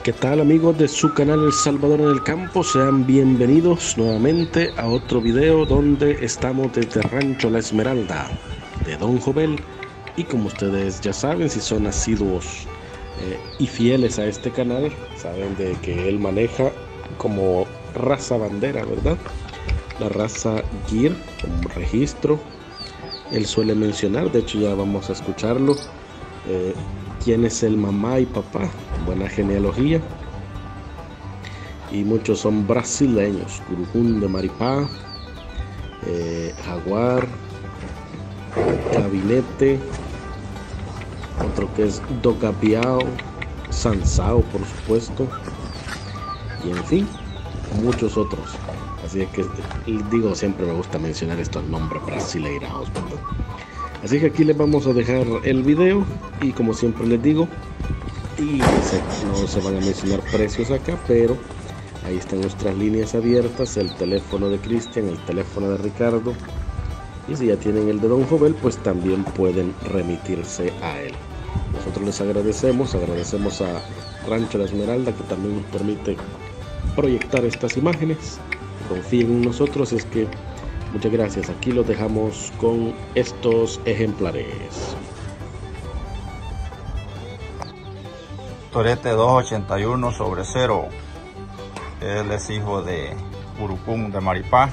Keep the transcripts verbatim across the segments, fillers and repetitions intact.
¿Qué tal, amigos de su canal El Salvador en el Campo? Sean bienvenidos nuevamente a otro video donde estamos desde Rancho La Esmeralda de Don Jovel. Y como ustedes ya saben, si son asiduos eh, y fieles a este canal, saben de que él maneja como raza bandera, ¿verdad? La raza Gyr, como registro. Él suele mencionar, de hecho ya vamos a escucharlo, eh, quién es el mamá y papá, buena genealogía. Y muchos son brasileños, Urucum de Maripá, eh, Jaguar, Gabinete, otro que es Dogapiao, Sansao, por supuesto, y en fin, muchos otros. Así es que digo, siempre me gusta mencionar estos nombres brasileiros, ¿verdad? Así que aquí les vamos a dejar el video y como siempre les digo, y no se van a mencionar precios acá, pero ahí están nuestras líneas abiertas, el teléfono de Cristian, el teléfono de Ricardo, y si ya tienen el de Don Jovel, pues también pueden remitirse a él. Nosotros les agradecemos, agradecemos a Rancho La Esmeralda que también nos permite proyectar estas imágenes. Confíen en nosotros, es que muchas gracias. Aquí los dejamos con estos ejemplares. Torete dos ochenta y uno sobre cero. Él es hijo de Urucum de Maripá.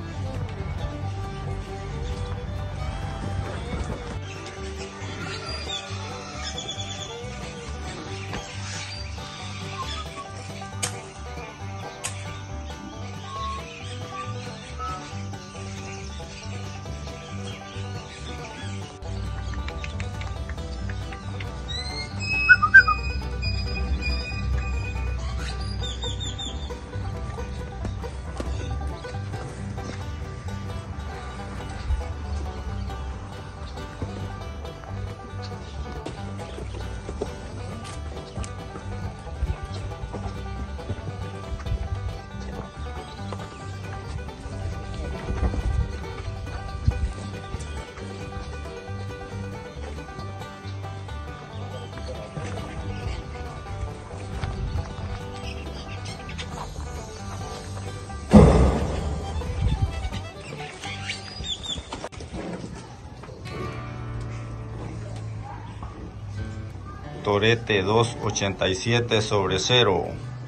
Torete dos ochenta y siete sobre cero.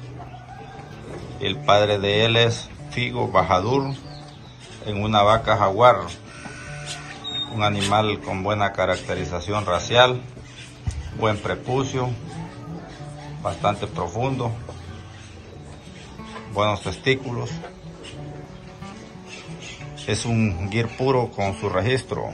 El padre de él es Figo Bahadur en una vaca jaguar, un animal con buena caracterización racial, buen prepucio, bastante profundo, buenos testículos. Es un Gyr puro con su registro.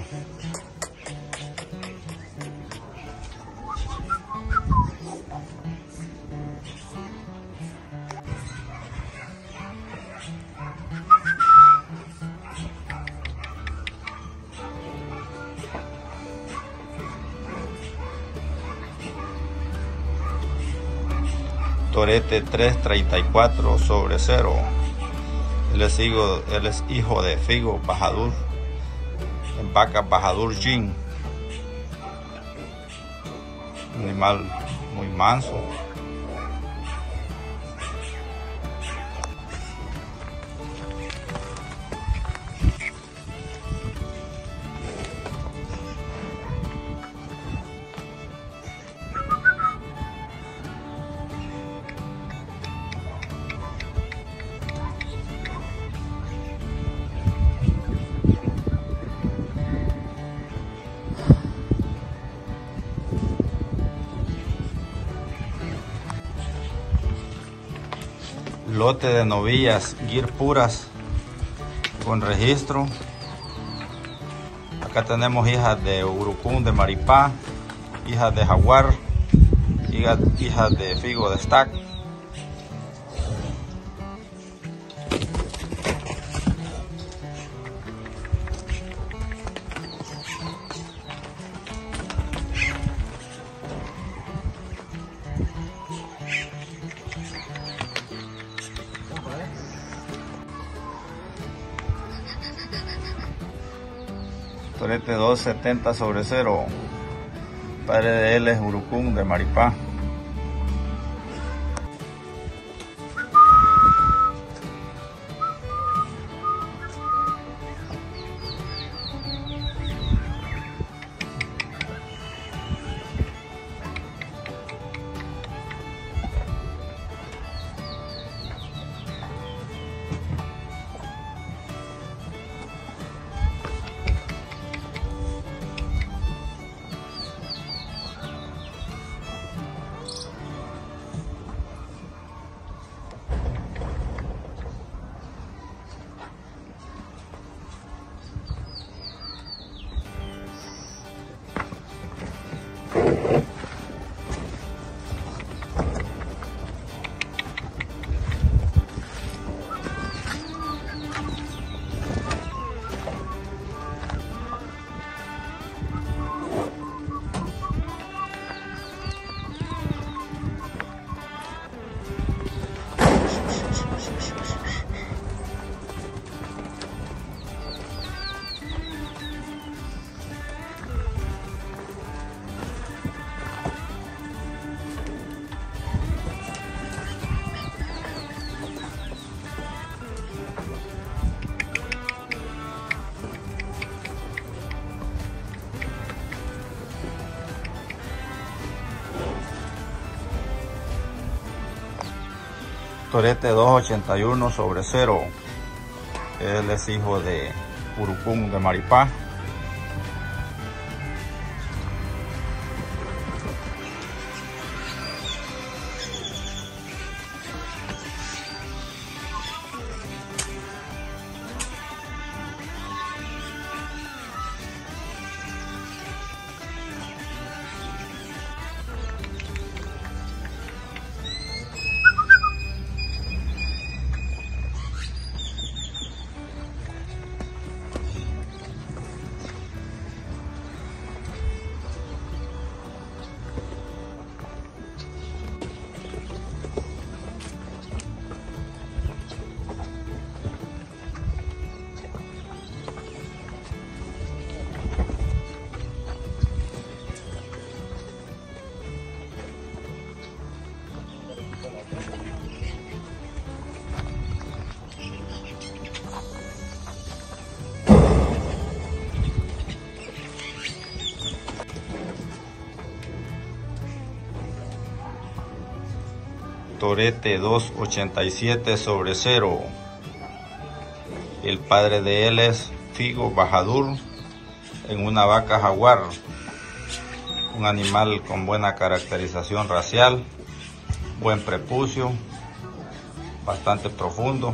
Torete tres treinta y cuatro sobre cero. Él es hijo, él es hijo de Figo Bahadur en vaca Bahadur Jin. Un animal muy manso. Lote de novillas Gyr puras con registro. Acá tenemos hijas de Urucum de Maripá, hijas de Jaguar, hijas, hijas de Figo de Stack. Torete dos setenta sobre cero. Padre de él es Urucum de Maripá. Torete dos ochenta y uno sobre cero. Él es hijo de Urucum de Maripá. Torete dos ochenta y siete sobre cero. El padre de él es Figo Bahadur, en una vaca jaguar, un animal con buena caracterización racial, buen prepucio, bastante profundo,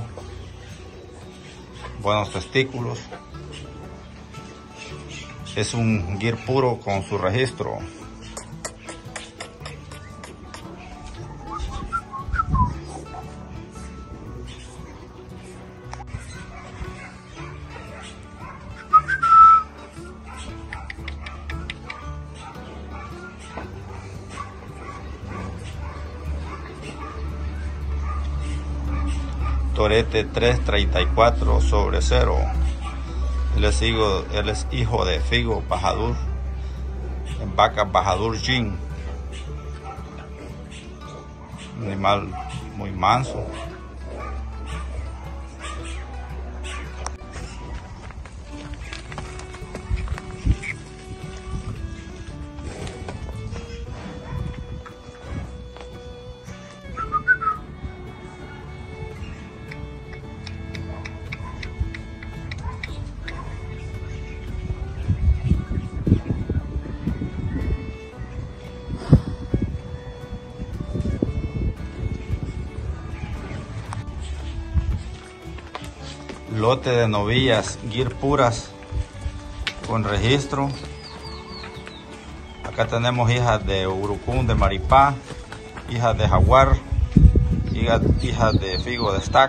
buenos testículos. Es un gir puro con su registro. Torete tres treinta y cuatro sobre cero. Él es hijo, él es hijo de Figo Bahadur, en vaca Bahadur Jin. Un animal muy manso. Lote de novillas gir puras con registro. Acá tenemos hijas de Urucum de Maripá, hijas de Jaguar, hijas, hijas de Figo de Stack.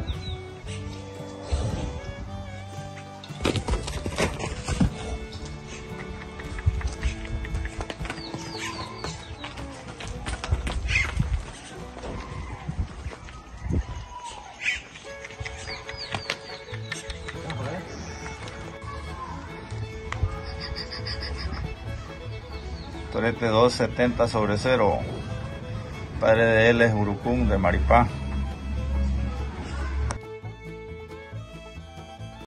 Torete dos setenta sobre cero. Padre de él es Urucum de Maripá.